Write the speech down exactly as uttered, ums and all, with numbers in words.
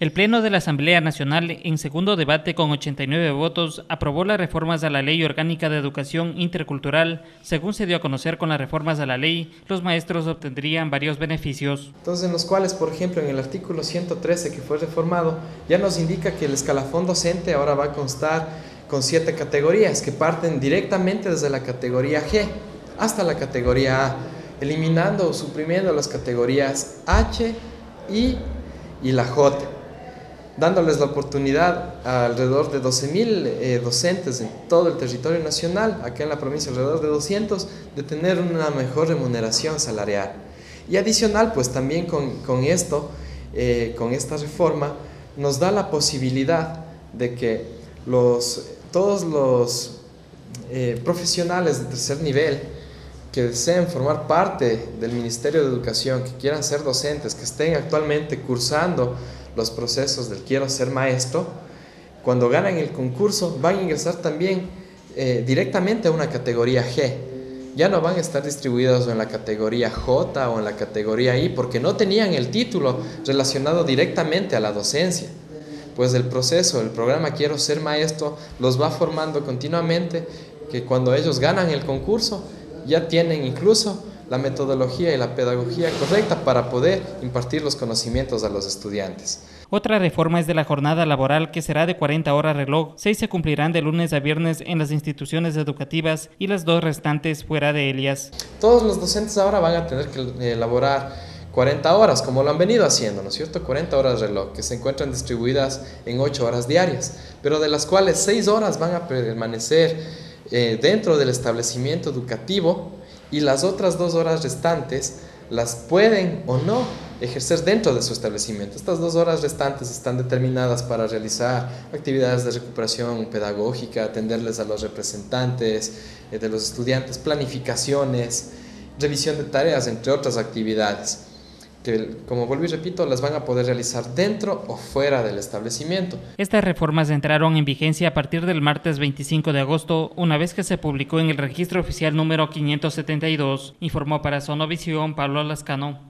El Pleno de la Asamblea Nacional, en segundo debate con ochenta y nueve votos, aprobó las reformas a la Ley Orgánica de Educación Intercultural. Según se dio a conocer, con las reformas a la ley, los maestros obtendrían varios beneficios. Entonces, en los cuales, por ejemplo, en el artículo ciento trece que fue reformado, ya nos indica que el escalafón docente ahora va a constar con siete categorías que parten directamente desde la categoría G hasta la categoría A, eliminando o suprimiendo las categorías H, I y la J, dándoles la oportunidad a alrededor de doce mil eh, docentes en todo el territorio nacional, acá en la provincia alrededor de doscientos, de tener una mejor remuneración salarial. Y adicional, pues también con, con esto, eh, con esta reforma, nos da la posibilidad de que los, todos los eh, profesionales de tercer nivel que deseen formar parte del Ministerio de Educación, que quieran ser docentes, que estén actualmente cursando los procesos del quiero ser maestro, cuando ganan el concurso van a ingresar también eh, directamente a una categoría G. Ya no van a estar distribuidos en la categoría J o en la categoría I porque no tenían el título relacionado directamente a la docencia. Pues el proceso, el programa Quiero Ser Maestro los va formando continuamente, que cuando ellos ganan el concurso ya tienen incluso la metodología y la pedagogía correcta para poder impartir los conocimientos a los estudiantes. Otra reforma es de la jornada laboral, que será de cuarenta horas reloj. Seis se cumplirán de lunes a viernes en las instituciones educativas y las dos restantes fuera de ellas. Todos los docentes ahora van a tener que elaborar cuarenta horas, como lo han venido haciendo, ¿no es cierto? cuarenta horas reloj, que se encuentran distribuidas en ocho horas diarias, pero de las cuales seis horas van a permanecer eh, dentro del establecimiento educativo, y las otras dos horas restantes las pueden o no ejercer dentro de su establecimiento. Estas dos horas restantes están determinadas para realizar actividades de recuperación pedagógica, atenderles a los representantes eh, de los estudiantes, planificaciones, revisión de tareas, entre otras actividades, que, como vuelvo y repito, las van a poder realizar dentro o fuera del establecimiento. Estas reformas entraron en vigencia a partir del martes veinticinco de agosto, una vez que se publicó en el registro oficial número quinientos setenta y dos, informó para Sonovisión Pablo Lascano.